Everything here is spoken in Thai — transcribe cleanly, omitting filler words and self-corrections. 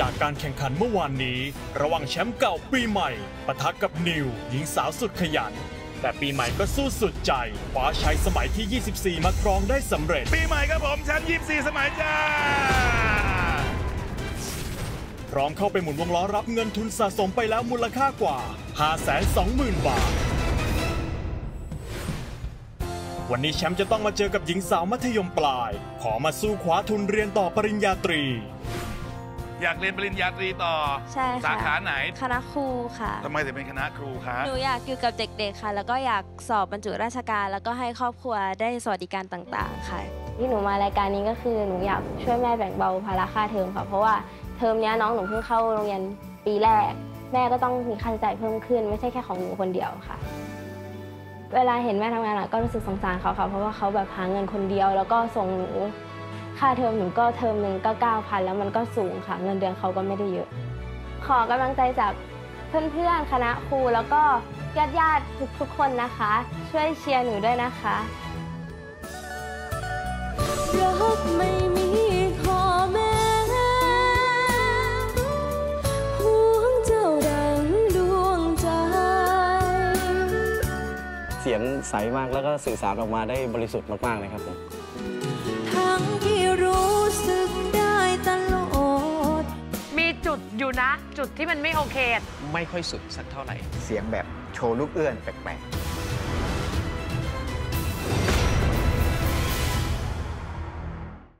จากการแข่งขันเมื่อวานนี้ระหว่างแชมป์เก่าปีใหม่ปะทะกับนิวหญิงสาวสุดขยันแต่ปีใหม่ก็สู้สุดใจคว้าชัยสมัยที่ 24 มาครองได้สำเร็จปีใหม่ครับผมแชมป์24 สมัยจ้าพร้อมเข้าไปหมุนวงล้อรับเงินทุนสะสมไปแล้วมูลค่ากว่า 520,000 บาทวันนี้แชมป์จะต้องมาเจอกับหญิงสาวมัธยมปลายขอมาสู้คว้าทุนเรียนต่อปริญญาตรีอยากเรียนปริญญาตรีต่อใช่ค่ะสาขาไหนคณะครูค่ะทำไมถึงเป็นคณะครูคะหนูอยากอยู่กับเด็กๆค่ะแล้วก็อยากสอบบรรจุราชการแล้วก็ให้ครอบครัวได้สวัสดิการต่างๆค่ะที่หนูมารายการนี้ก็คือหนูอยากช่วยแม่แบ่งเบาภาระค่าเทอมค่ะเพราะว่าเทอมนี้น้องหนูเพิ่งเข้าโรงเรียนปีแรกแม่ก็ต้องมีค่าใช้จ่ายเพิ่มขึ้นไม่ใช่แค่ของหนูคนเดียวค่ะเวลาเห็นแม่ทำงานก็รู้สึกสงสารเขาค่ะเพราะว่าเขาแบบหาเงินคนเดียวแล้วก็ส่งหนูค่าเทอมหนูก็เทอมหนึ่งก็ 9,000 แล้วมันก็สูงค่ะเงินเดือนเขาก็ไม่ได้เยอะขอกำลังใจจากเพื่อนๆคณะครูแล้วก็ญาติๆทุกคนนะคะช่วยเชียร์หนูด้วยนะคะรักไม่มีข้อแม้ห่วงเจ้าดังดวงใจเสียงใสมากแล้วก็สื่อสารออกมาได้บริสุทธิ์มากๆเลยครับผมทั้งที่รู้สึกได้ตลอดมีจุดอยู่นะจุดที่มันไม่โอเคไม่ค่อยสุดสักเท่าไหร่เสียงแบบโชว์ลูกเอื้อนแปลกๆ